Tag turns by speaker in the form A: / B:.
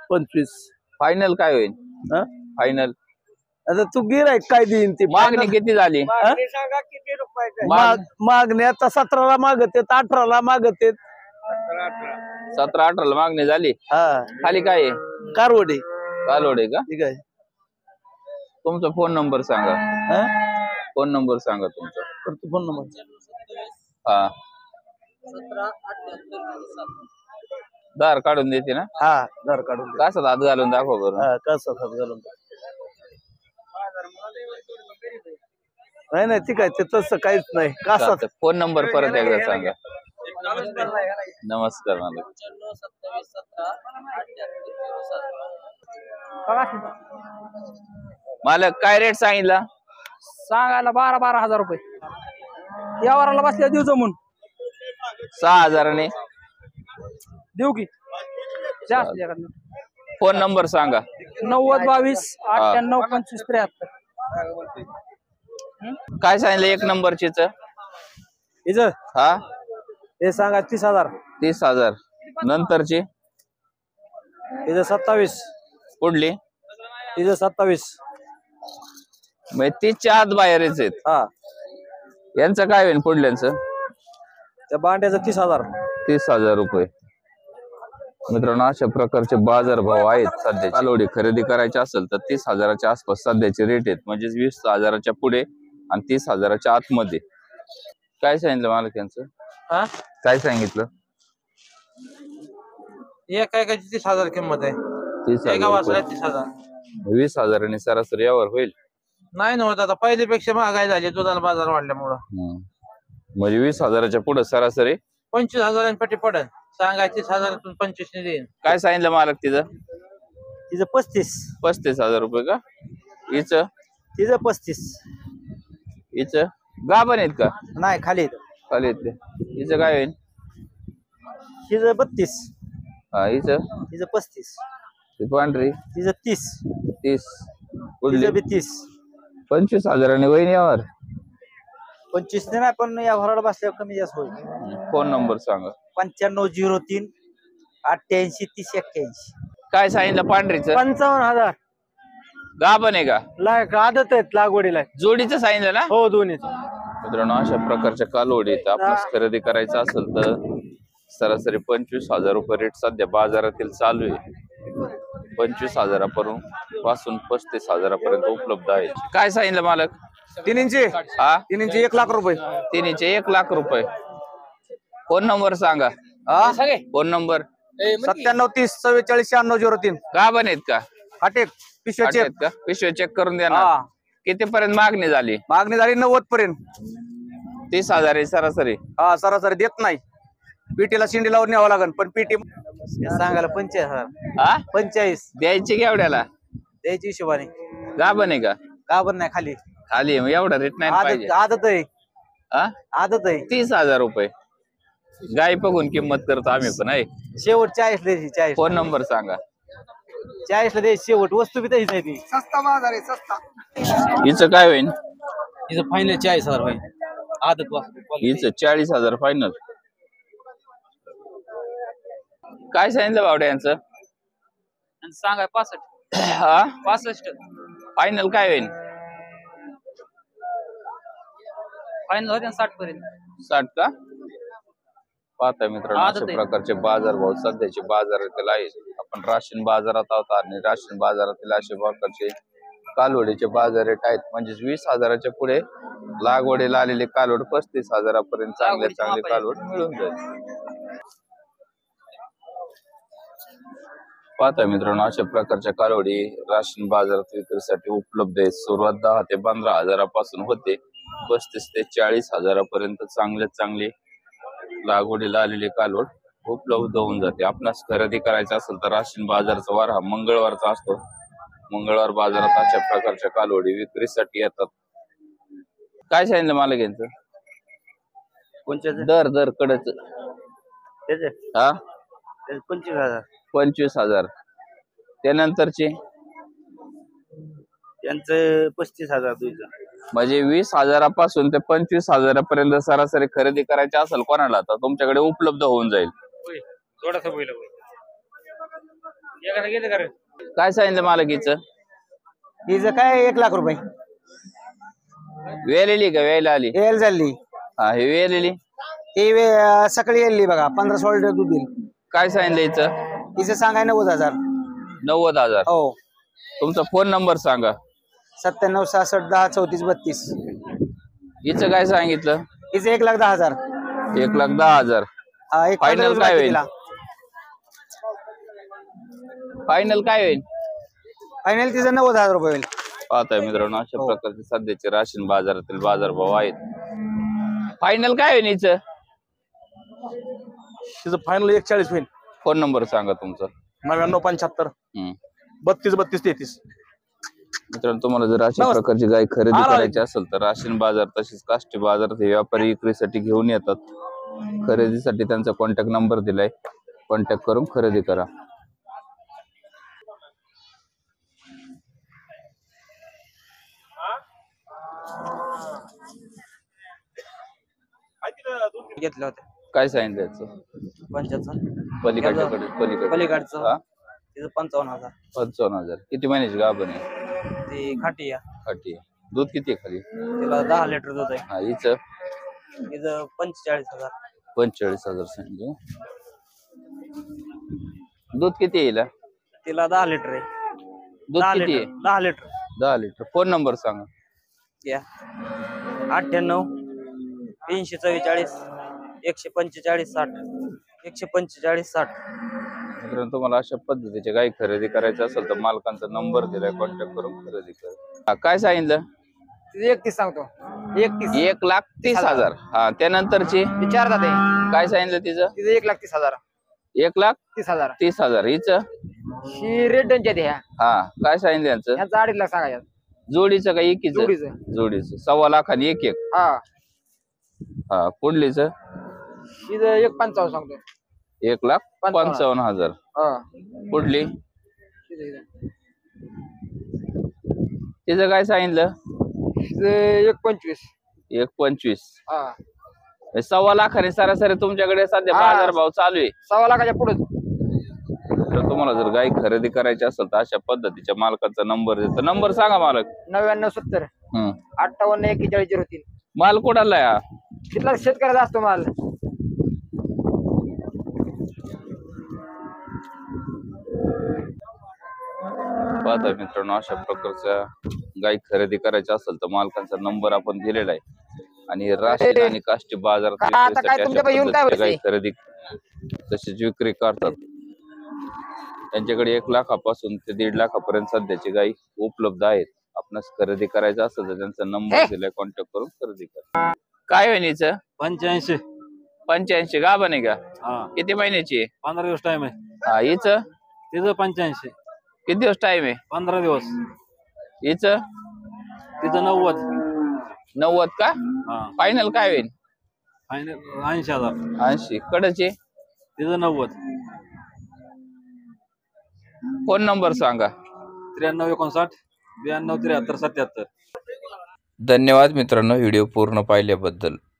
A: 25.
B: Final काय होईल? Final
A: आता तू गिरायक काय देईन ती
B: मागणी किती झाली?
A: मागणी आता 17ला मागत आहेत, 18ला मागत आहेत.
B: 17-18 मागणी झाली. खाली काय आहे?
A: कारवडे.
B: कालोडे का?
A: ठीक आहे.
B: तुमचा फोन नंबर सांगा. फोन नंबर सांगा तुमचा.
A: फोन नंबर
B: हा दार काढून देते ना?
A: हा दार काढून दे.
B: कसं हात घालून दाखव बरं.
A: कसं हात घालून नाही ठीक आहे ते तसं काहीच नाही. कसं
B: फोन नंबर परत एकदा सांगा. नमस्कार मालक. मालक काय रेट सांगितला?
C: सांगायला 12,000 रुपये. यावराला बसल्या देऊ जमून
B: 6,000
C: देऊ की जास्त.
B: फोन नंबर सांगा.
C: 90-22-98-25-73.
B: काय सांगितलं एक नंबरचीच?
A: हा हे सांगा 30,000.
B: 30,000. नंतरची
A: 27.
B: पुढली
A: 27.
B: म्हणजे 30च्या आत बाहेरच आहेत.
A: हा
B: यांचं काय होईल पुढल्यांचं?
A: त्या बांड्याचं 30,000.
B: 30,000 रुपये. मित्रांनो अशा प्रकारचे बाजार भाव आहेत सध्या. कालोडी खरेदी करायची असेल तर 30,000च्या आसपास सध्याचे रेट आहेत. म्हणजे 20,000च्या पुढे आणि 30,000च्या आतमध्ये. काय सांगितलं मालक यांचं? काय सांगितलं?
A: एका 30,000 किंमत आहे.
B: 30,000. 20,000 सरासरी यावर होईल.
A: नाही नव्हतं आता पहिल्यापेक्षा महागाई झाली दुधाला बाजार वाढल्यामुळं.
B: म्हणजे 20,000च्या पुढे सरासरी
A: 25,000 पडेल. सांगायची 30,000 25 ने देईन.
B: काय सांगितलं मालक तिचं?
A: 35,000
B: रुपये का? हिचं
A: 35.
B: हिचं गाभण आहेत का?
A: नाही खाली
B: खाली आहेत. हिचं काय होईल?
A: 32.
B: हा हिचं
A: 35.
B: पांढरी
A: 30.
B: 30. पुढली
A: 30.
B: 25,000 वहीन यावर
A: 25 ने नाही पण या भराड बसल्यावर कमी जास्त होईल.
B: फोन नंबर सांगा.
A: 9503 88 30 81.
B: काय सांगितलं पांढरीचं?
A: 55,000.
B: गाभण आहे का?
A: आदत आहेत लागवडीला.
B: जोडीचं सांगितलं ना?
A: हो दोन्ही.
B: मित्रांनो अशा प्रकारच्या कालवडी आपल्यास खरेदी करायचं असेल तर सरासरी 25,000 रुपये रेट सध्या बाजारातील चालू आहे. 25,000 पासून 35,000 उपलब्ध आहे. काय सांगितलं मालक?
A: 3 इंची.
B: हा
A: 3 इंची 1 लाख रुपये.
B: 3 इंची 1 लाख रुपये. फोन नंबर सांगा. Phone number
A: 97 30 44 96 03.
B: गाभण आहेत का?
A: अटेक पिशव्या चेक
B: का? पिशव्या चेक करून द्या ना. किती पर्यंत मागणी झाली?
A: 90 पर्यंत.
B: 30,000 आहे सरासरी.
A: हा सरासरी देत नाही. पीटीला शिंडीलावर न्यावं लागेल पण पीटी सांगायला 45,000.
B: हा
A: 45
B: द्यायची केवढ्याला?
A: द्यायची हिशोबाने.
B: गाभण आहे का?
A: गाभण नाही खाली.
B: खाली आहे, एवढा रेट नाही पाहिजे.
A: आदत आहे. आदत आहे.
B: 30,000 रुपये गाय बघून किंमत करतो आम्ही पण आहे.
A: शेवट 40 द्यायची. 40.
B: फोन नंबर सांगा.
A: 40 ला द्यायची शेवट. वस्तू बी तशीच आहे ती. सस्ता बाजार आहे सस्ता.
B: हिचं काय होईल?
A: हिचं फायनल 40,000 होईल. आदत
B: हिचं 40,000 फायनल. काय सांगितलं बावड्या यांचं?
C: सांगा 65.
B: हा
C: 65.
B: फायनल काय होईल?
C: फायनल होते 60 पर्यंत.
B: 60 का? पाहता मित्रांनो अशा प्रकारचे बाजार भाव सध्याचे बाजारातील आहेत. आपण राशन बाजारात आहोत आणि राशन बाजारातील अशा प्रकारचे कालवडीचे बाजार रेट आहेत. म्हणजे 20,000च्या पुढे लागवडीला आलेले कालवड 35,000 चांगले कालवड मिळून जाईल. पाहता मित्रांनो अशा प्रकारच्या कालवडी राशन बाजारात विक्रीसाठी उपलब्ध आहेत. सुरुवात 10 ते 15,000 पासून होते. 35 ते 40,000 चांगले लागवडीला आलेली कालवड उपलब्ध होऊन जाते. आपणास खरेदी करायचं असेल तर राशन बाजारचा वार हा मंगळवारचा असतो. मंगळवार बाजारात अशा प्रकारच्या कालवडी विक्रीसाठी येतात. काय सांगितलं मला घ्यायचं? दर कडच हा
A: 25,000.
B: 25,000. त्यानंतरचे
A: त्यांचं 35,000 द्यायचं.
B: म्हणजे 20,000 पासून ते 25,000 पर्यंत सरासरी खरेदी करायची असेल कोणाला तर तुमच्याकडे उपलब्ध होऊन जाईल. काय सांगितलं मालकीचं?
A: हिचं काय 1 लाख रुपये
B: वेलेली का वेळेला आली?
A: येल झाली.
B: हा हे वेलेली
A: सकाळी येली बघा 15-16 लिटर दूध देईल.
B: काय सांगितलं हिचं?
A: हिचं सांगाय 90,000.
B: 90,000.
A: हो.
B: तुमचा फोन नंबर सांगा.
A: 97 66 10 34 32.
B: हिचं काय सांगितलं?
A: हिचं 1,10,000.
B: 1,10,000. फायनल काय होईल? फायनल काय होईल?
A: फायनल तिचं 90,000 रुपये होईल.
B: पाहताय मित्रांनो अशा प्रकारचे सध्याचे राशन बाजारातील बाजारभाव आहेत. फायनल काय होईल हिचं?
D: तिचं फायनल 140 होईल.
B: फोन नंबर सांगा तुमचा.
D: 9975 32 32 33.
B: मित्रांनो तुम्हाला जर अशा प्रकारची गाय खरेदी करायची असेल तर राशन बाजार तसेच काष्टी बाजार हे व्यापारी विक्रीसाठी घेऊन येतात. खरेदीसाठी त्यांचा कॉन्टॅक्ट नंबर दिलाय. कॉन्टॅक्ट करून खरेदी करा.
A: घेतलं होतं
B: काय सांगितलं याचं?
A: 55.
B: पलीकडे
A: पलीकडचं तिचं 55,000.
B: 55,000. किती महिन्याची गाभण आहे?
A: ती खाटी या.
B: खाटी. दूध किती आहे खाली?
A: तिला 10 लिटर दूध आहे.
B: हा हिचं?
A: तिचं 45,000.
B: 45,000 सांगितलं. दूध किती येईल?
A: तिला 10 लिटर आहे.
B: दूध किती आहे?
A: 10 लिटर.
B: 10 लिटर. फोन नंबर सांगा.
A: या 98 344 145 60 145 60.
B: मित्रांनो तुम्हाला अशा पद्धतीचे गाय खरेदी करायचं असेल तर मालकांचा नंबर दिलाय. कॉन्टॅक्ट करून खरेदी करा. काय सांगितलं?
A: 31 सांगतो. 31.
B: 1,30,000. हा त्यानंतरची
A: विचार जाते.
B: काय सांगितलं तिचं?
A: तिचं 1,30,000.
B: 1,30,000.
A: 30,000.
B: हिचं?
A: ही रेट डनच्या द्या.
B: हा काय सांगितलं यांचं?
A: ह्याचा 2.5 लाख सांगायचं.
B: जोडीचं का एकीचं?
A: जोडीचं.
B: जोडीचं 1.25 लाखांनी एक.
A: हा
B: हा पुढलीचं?
A: तिचं 1,55 सांगतो.
B: 1,55,000.
A: हा
B: पुढली? तिचं काय सांगितलं?
A: तिचं 1,25.
B: 1,25.
A: हा
B: 1.25 लाखाने सरासरी तुमच्याकडे सध्या बाजार भाव चालू आहे.
A: 1.25 लाखाच्या पुढे.
B: तर तुम्हाला जर गाय खरेदी करायची असेल तर अशा पद्धतीच्या मालकाचा नंबर देतो. नंबर सांगा मालक.
A: 9970 58 41 03.
B: माल कोणाला आहे?
A: तिथला शेतकऱ्याचा असतो माल.
B: पाहता मित्रांनो अशा प्रकारच्या गाय खरेदी करायच्या असेल तर मालकांचा नंबर आपण दिलेला आहे. आणि राशन आणि काष्टी बाजारात गाय खरेदी तशीच विक्री करतात. त्यांच्याकडे 1 लाखापासून ते 1.5 लाखापर्यंत सध्याची गाय उपलब्ध आहेत. आपणास खरेदी करायचं असेल तर त्यांचा नंबर दिलाय. कॉन्टॅक्ट करून खरेदी करा. काय होईल हिचं?
D: 85.
B: 85 गाभण आहे का? किती महिन्याची आहे?
D: 15 दिवस टाइम आहे.
B: हा हिचं?
D: तिचं 85.
B: किती दिवस टाइम आहे?
D: 15 दिवस.
B: हिचं?
D: तिचं 90.
B: 90 का? फायनल काय होईल?
D: फायनल 80,000.
B: 80. कडचे?
D: तिचं 90.
B: फोन नंबर सांगा.
D: 9359 92 73 77.
B: धन्यवाद मित्रांनो व्हिडिओ पूर्ण पाहिल्याबद्दल.